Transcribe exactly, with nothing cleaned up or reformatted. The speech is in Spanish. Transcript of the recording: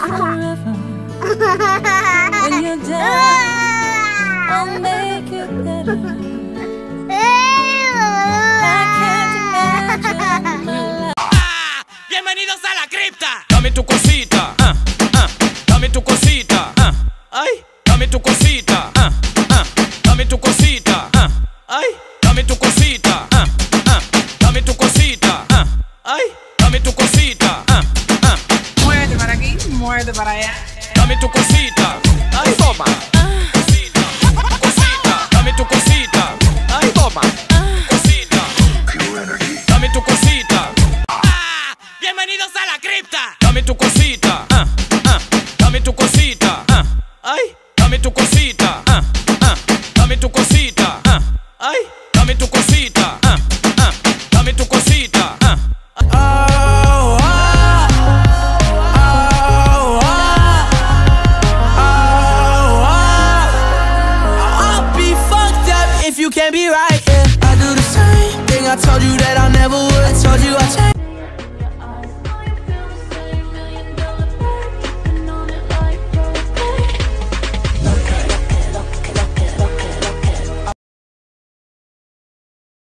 forever. When you're down, I'll make it better. I can't imagine my life. ¡Ah! ¡Bienvenidos a la cripta! Dame tu cosita, ah, ah, dame tu cosita, ah, ay, dame tu cosita, ah, ah, dame tu cosita, ah, ay, dame tu cosita, ah, ah, dame tu cosita, ah, ay, dame tu cosita, ah, ah. Muévete para aquí, muévete para allá. Dame tu cosita, ay, toma. Cosita, cosita, dame tu cosita, ay, toma. Cosita, dame tu cosita. ¡Ah! ¡Bienvenidos a la cripta! Dame tu cosita, ah, ah, dame tu cosita, ah, ay, dame tu cosita.